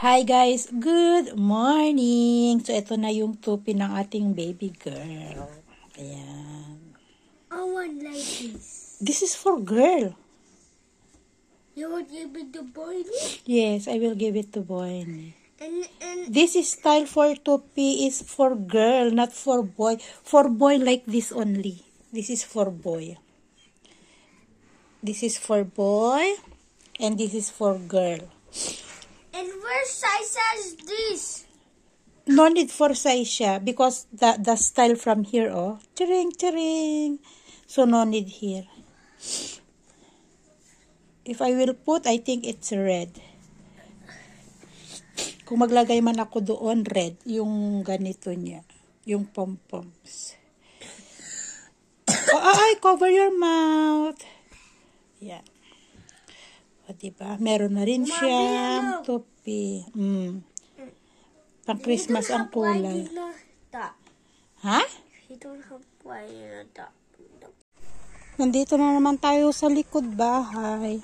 Hi guys, good morning! So ito na yung tupi ng ating baby girl. Ayan. I want like this. This is for girl. You would give it to boy? Yes, I will give it to boy. And This is style for tupi is for girl, not for boy. For boy like this only. This is for boy. This is for boy and this is for girl. where size has this? No need for size siya because the style from here, oh. Tiring, tiring. So, no need here. If I will put, I think it's red. Kung maglagay man ako doon, red. Yung ganito niya. Yung pom-poms. Ay, cover your mouth. Yan. O, diba? Meron na rin siyang tupi. Pang Christmas ang kulay. Ha? You don't have white in the top. Nandito na naman tayo sa likod bahay.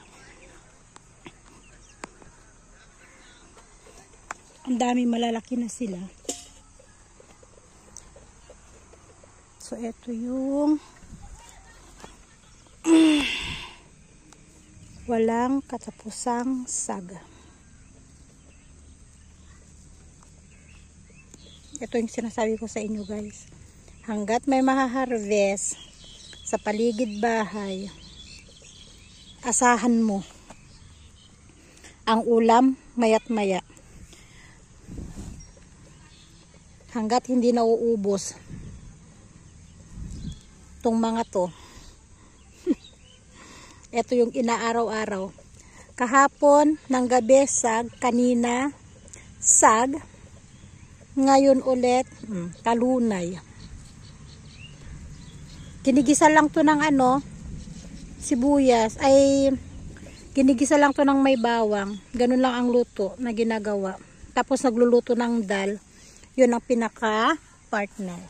Ang dami malalaki na sila. So, ito yung walang katapusang saga. Ito yung sinasabi ko sa inyo guys. Hanggat may mahaharvest sa paligid bahay, asahan mo ang ulam mayat maya. Hanggat hindi nauubos tong mga to. Ito yung inaaraw-araw. Kahapon ng gabi sag, kanina sag, ngayon ulit kalunay. Ginigisa lang to ng sibuyas, ay ginigisa lang to ng may bawang. Ganun lang ang luto na ginagawa. Tapos nagluluto ng dal. Yun ang pinaka partner.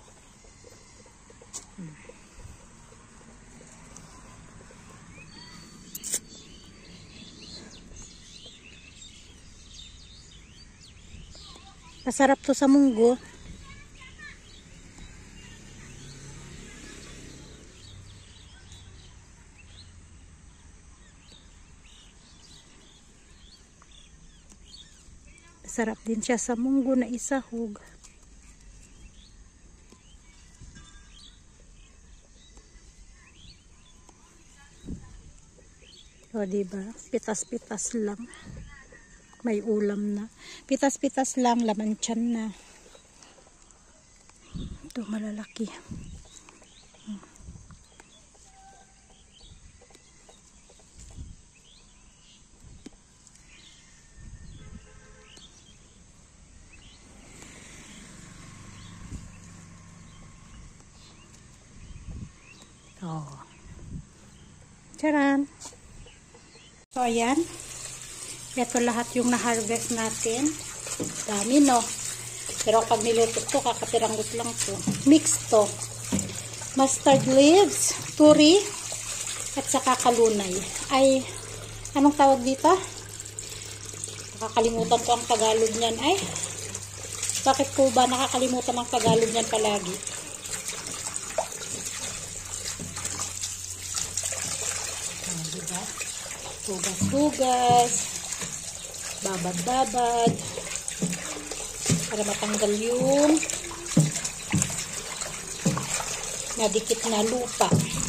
Masarap to sa munggo. Sarap din siya sa munggo na isahog. O diba? Pitas-pitas lang. May ulam na. Pitas-pitas lang, laman tiyan na. Ito malalaki. Oh. Charan! So, ayan. Ito lahat yung na-harvest natin. Dami, no? Pero pag niluto to, kakatiranggot lang to. Mix to. Mustard leaves, turi, at saka kalunay. Ay, anong tawag dito? Nakakalimutan ko ang Tagalog niyan. Ay, bakit ko ba nakakalimutan ang Tagalog niyan palagi? Diba? Hugas-hugas, babad-babad, para matanggal yung nadikit na lupa.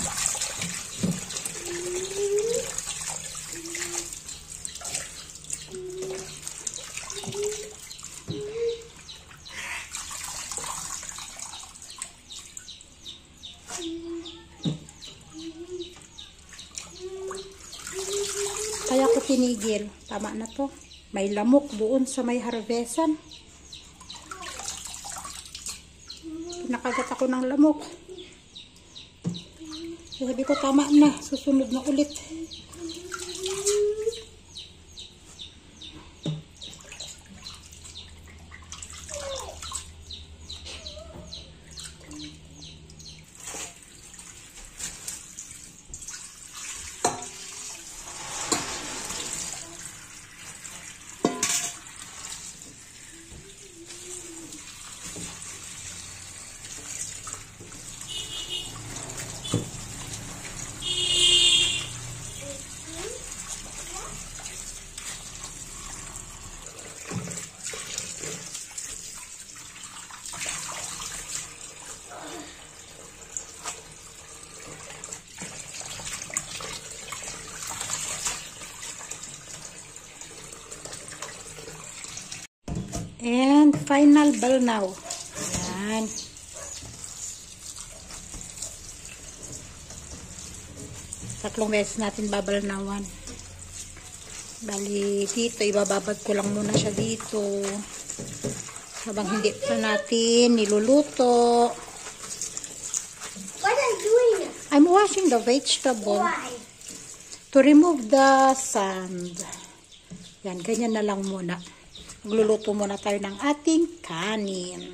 Kaya ko tinigil. Tama na to. May lamok doon sa may harvesan. Pinakagat ako ng lamok. Sabi ko tama na. Susunod na ulit. final balnaw. Yan. Tatlong beses natin babalnawan. Bali, dito, ibababad ko lang muna siya dito. Habang hindi pa natin niluluto. What are you doing? I'm washing the vegetable. Why? To remove the sand. Yan, ganyan na lang muna. Magluluto muna tayo ng ating kanin.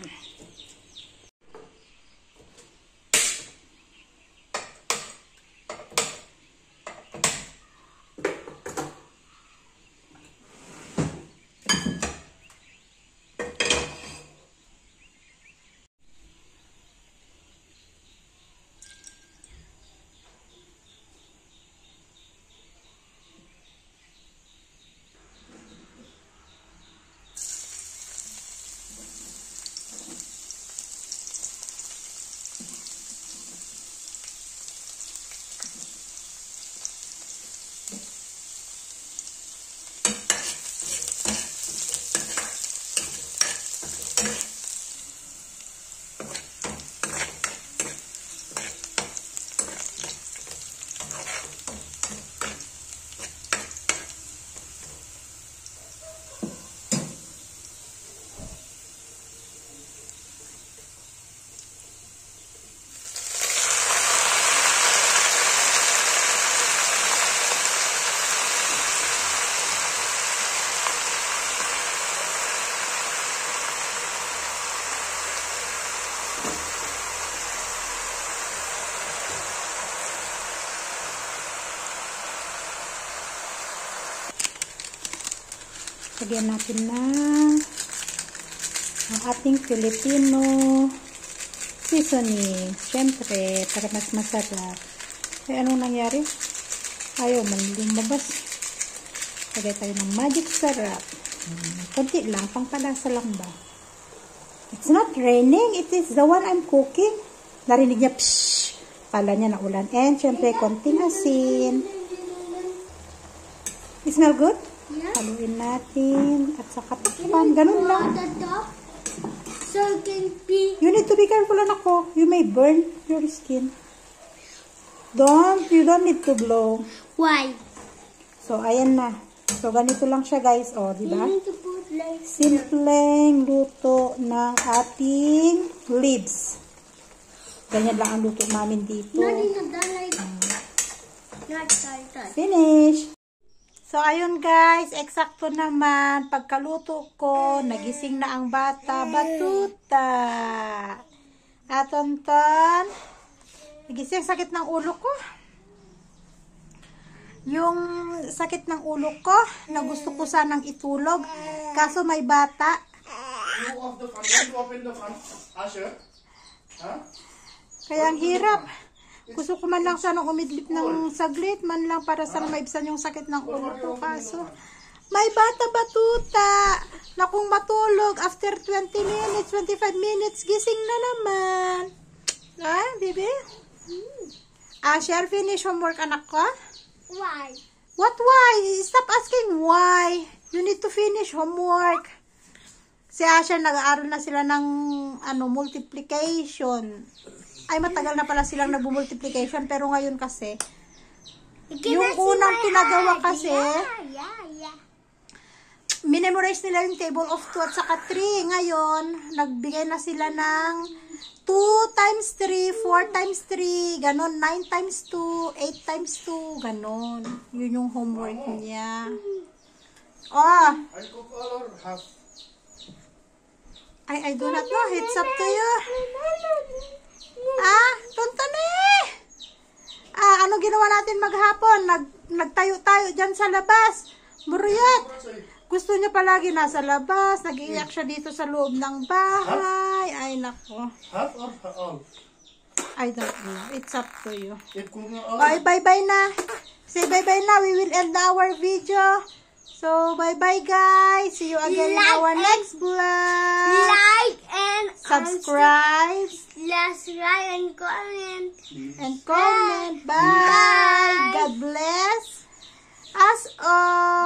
Lagyan natin na ang ating Filipino seasoning. Siyempre, para mas masarap. Kaya anong nangyari? Ayaw man lumabas. Lagay tayo ng magic sarap. Kunti lang, pangpalasa lang ba? It's not raining. It is the one I'm cooking. Narinig niya, pshh! Pala niya na ulan. And siyempre, konting asin. It smell good? Yeah. Haluin natin. At saka takpan. Ganun lang. The top so it can be. You need to be careful, anak ko. You may burn your skin. You don't need to blow. Why? So, ayan na. So, ganito lang siya, guys. O, di ba? You need to put like Simpleng luto ng ating leaves. Ganyan lang ang luto namin dito. not in the like not that. Finish! So, ayun guys, eksakto naman. Pagkaluto ko, nagising na ang bata, Batuta. At Tonton, nagising, sakit ng ulo ko. Yung sakit ng ulo ko, na gusto ko sanang itulog. Kaso may bata. Kaya ang hirap. Gusto ko man lang sanang umidlip ng saglit, man lang para sana maibsan yung sakit ng ulo ko. Kaso, may bata, Batuta, na kung matulog, after 20 minutes, 25 minutes, gising na naman. Ah, baby? Share finish homework, anak ko? Why? What why? Stop asking why. You need to finish homework. Si Asher, nag-aaral na sila ng multiplication. Ay, matagal na pala silang nag-multiplication, pero ngayon kasi, yung unang pinagawa kasi, Yeah. minemorize nila yung table of 2 at saka 3. Ngayon, nagbigay na sila ng 2 times 3, 4 times 3, ganon, 9 times 2, 8 times 2, ganon. Yun yung homework niya. Oh! I do not know. It's up to you. Tonton eh! Ano ginawa natin maghapon? Nagtayo-tayo dyan sa labas. Buruyat! Gusto niya palagi nasa labas. Nag-iiyak siya dito sa loob ng bahay. Ay, nako. Half or all? I don't know. It's up to you. All. Bye-bye na. Say bye-bye na. We will end our video. So, bye-bye guys. See you again in our next vlog. Like and Subscribe. Let's like and comment. And comment. Bye. God bless us all.